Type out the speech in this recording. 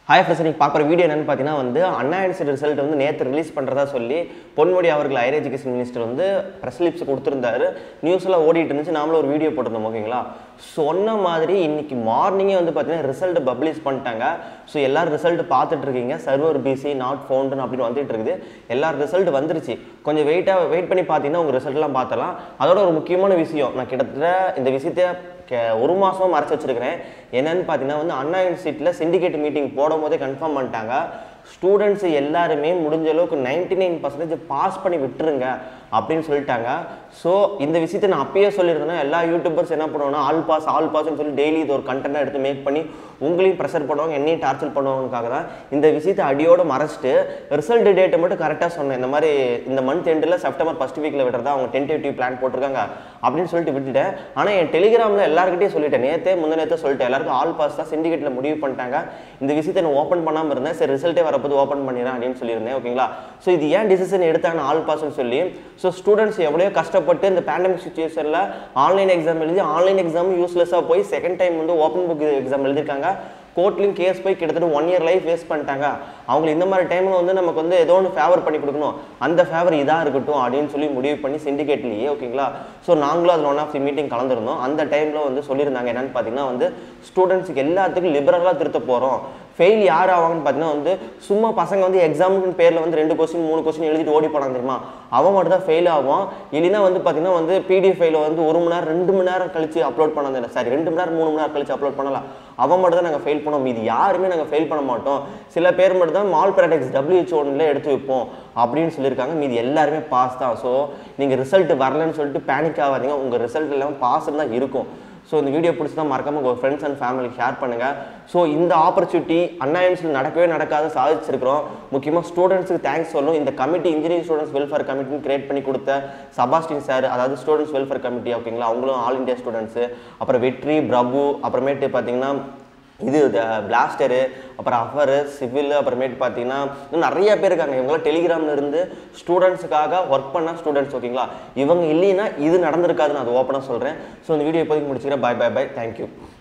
Hi friends, நீங்கள் பார்க்குற video என்னென்னு பார்த்தீங்கன்னா வந்து அண்ணா யூனிவர்சிட்டி ரிசல்ட் வந்து நேற்று ரிலீஸ் பண்ணுறதா சொல்லி பொன்முடி அவர்கள் ஹையர் எஜுகேஷன் மினிஸ்டர் வந்து ப்ரெஸ் லிப்ஸ் கொடுத்துருந்தாரு. நியூஸ்லாம் ஓடிட்டு இருந்துச்சு, நாமளும் ஒரு வீடியோ போட்டிருந்தோம். ஓகேங்களா, சொன்ன மாதிரி இன்னைக்கு மார்னிங்கே வந்து பார்த்தீங்கன்னா ரிசல்ட் பப்ளிஷ் பண்ணிட்டாங்க. ஸோ எல்லோரும் ரிசல்ட் பார்த்துட்டு இருக்கீங்க. சர்வர் பிசி நாட் ஃபவுண்டுன்னு அப்படின்னு வந்துட்டு இருக்குது. எல்லாரும் ரிசல்ட் வந்துருச்சு. கொஞ்சம் வெயிட் பண்ணி பார்த்தீங்கன்னா உங்கள் ரிசல்ட்லாம் பார்த்தலாம். அதோட ஒரு முக்கியமான விஷயம், நான் கிட்டத்தட்ட இந்த விஷயத்தை ஒரு மாதமாக மறைச்சி வச்சுருக்கிறேன். என்னென்னு பார்த்தீங்கன்னா வந்து அண்ணா யூனிவர்சிட்டியில் சிண்டிகேட் மீட்டிங் போடும் போதே கன்ஃபார்ம் பண்ணிட்டாங்க. ஸ்டூடெண்ட்ஸ் எல்லாருமே முடிஞ்ச அளவுக்கு 99% பாஸ் பண்ணி விட்டுருங்க அப்படின்னு சொல்லிட்டாங்க. ஸோ இந்த விஷயத்தை நான் அப்பயே சொல்லியிருந்தேன்னா எல்லா யூடியூபர்ஸ் என்ன பண்ணுவாங்கன்னா ஆல் பாஸ்ன்னு சொல்லி டெய்லி இது ஒரு கண்டென்ட்டாக எடுத்து மேக் பண்ணி உங்களையும் ப்ரெஷர் பண்ணுவாங்க, என்னையும் டார்ச்சர் பண்ணுவாங்கக்காக தான் இந்த விஷயத்தை அடியோடு மறைச்சிட்டு ரிசல்ட் டேட்டை மட்டும் கரெக்டாக சொன்னேன். இந்த மாதிரி இந்த மந்த் எண்டில் செப்டம்பர் ஃபர்ஸ்ட் வீக்கில் விடுறதா அவங்க டென்டேட்டிவ் பிளான் போட்டிருக்காங்க அப்படின்னு சொல்லிட்டு விட்டுட்டேன். ஆனால் என் டெலிகிராமில் எல்லாருக்கிட்டையும் சொல்லிட்டேன், முந்தினேற்றே சொல்லிட்டேன், எல்லாருக்கும் ஆல் பாஸ் தான் சிண்டிகேட்டில் முடிவு பண்ணிட்டாங்க. இந்த விஷயத்தை நான் ஓப்பன் பண்ணாமல் இருந்தேன். சரி ரிசல்ட்டே வரப்போது ஓப்பன் பண்ணிடுறேன் அப்படின்னு சொல்லியிருந்தேன். ஓகேங்களா, ஸோ இது ஏன் டிசிஷன் எடுத்தாங்க ஆல் பாஸ்ன்னு சொல்லி, ஸோ ஸ்டூடெண்ட்ஸ் எவ்வளோ கஷ்டப்பட்டு இந்த பேண்டமிக் சுச்சுவேஷனில் ஆன்லைன் எக்ஸாம் எழுதி ஆன்லைன் எக்ஸாம் யூஸ்லெஸ்ஸாக போய் செகண்ட் டைம் வந்து ஓப்பன் புக் எக்ஸாம் எழுதியிருக்காங்க. கோர்ட்லையும் கேஸ் போய் கிட்டத்தட்ட 1 year லைஃப் வேஸ்ட் பண்ணிட்டாங்க. அவங்க இந்த மாதிரி டைமில் வந்து நமக்கு வந்து ஏதோ ஒன்று ஃபேவர் பண்ணி கொடுக்கணும், அந்த ஃபேவர் இதாக இருக்கட்டும் அப்படின்னு சொல்லி முடிவு பண்ணி சிண்டிகேட்லேயே. ஓகேங்களா, ஸோ நாங்களும் அதில் ஒன் ஆஃப் தி மீட்டிங் கலந்துருந்தோம். அந்த டைமில் வந்து சொல்லியிருந்தாங்க என்னென்னு பார்த்தீங்கன்னா வந்து ஸ்டூடெண்ட்ஸுக்கு எல்லாத்துக்கும் லிபரலாக திருத்த போகிறோம். ஃபெயில் யார் ஆவாங்கன்னு பார்த்தீங்கன்னா வந்து சும்மா பசங்க வந்து எக்ஸாமுக்கு பேரில் வந்து 2 கொஸ்டின் 3 கொஸ்டின் எழுதிட்டு ஓடி போனாங்க தெரியுமா, அவன் மட்டும் தான் ஃபெயில் ஆகும். இல்லைன்னா வந்து பார்த்தீங்கன்னா வந்து பிடிஎஃப் ஃபைல வந்து 1 மணி நேரம் 2 மணி நேரம் கழிச்சு அப்லோட் பண்ணாங்க, சாரி 2 மணி நேரம் 3 மணி நேரம் கழிச்சு அப்லோட் பண்ணலாம். அவன் மட்டும் தான் நாங்கள் ஃபெயில் பண்ணோம், மீது யாருமே நாங்கள் ஃபெயில் பண்ண மாட்டோம். சில பேர் மட்டும் தான் மால் ப்ராடக்ட்ஸ் WHO எடுத்து வைப்போம் அப்படின்னு சொல்லியிருக்காங்க. மீது எல்லாருமே பாஸ் தான். ஸோ நீங்கள் ரிசல்ட் வரலன்னு சொல்லிட்டு பேனிக் ஆகாதீங்க, உங்கள் ரிசல்ட் எல்லாம் பாஸ் தான் இருக்கும். ஸோ இந்த வீடியோ பிடிச்சா மறக்காம உங்கள் ஃப்ரெண்ட்ஸ் அண்ட் ஃபேமிலிக்கு ஷேர் பண்ணுங்கள். ஸோ இந்த ஆப்பர்ச்சுனிட்டி அண்ணா யூனிவர்சிட்டியில் நடக்கவே நடக்காத சாதிச்சிருக்கிறோம். முக்கியமாக ஸ்டூடெண்ட்ஸுக்கு தேங்க்ஸ் சொல்லணும். இந்த கமிட்டி இன்ஜினியரிங் ஸ்டூடெண்ட்ஸ் வெல்ஃபேர் கமிட்டின்னு கிரியேட் பண்ணி கொடுத்த செபாஸ்டின் சார், அதாவது ஸ்டூடெண்ட்ஸ் வெல்ஃபேர் கமிட்டி. ஓகேங்களா, அவங்களும் ஆல் இண்டியா ஸ்டூடெண்ட்ஸு, அப்புறம் வெற்றி, பிரபு, அப்புறமேட்டு பார்த்தீங்கன்னா இது பிளாஸ்டரு, அப்புறம் அஃபரு, சிவில், அப்புறமேட்டு பார்த்தீங்கன்னா இன்னும் நிறைய பேர் இருக்காங்க. இவங்களாம் டெலிகிராமில் இருந்து ஸ்டூடெண்ட்ஸுக்காக ஒர்க் பண்ண ஸ்டூடெண்ட்ஸ். ஓகேங்களா, இவங்க இல்லைன்னா இது நடந்திருக்காதுன்னு அது ஓப்பனாக சொல்கிறேன். ஸோ இந்த வீடியோ இப்போதைக்கு முடிச்சுக்கிறேன். Bye, thank you.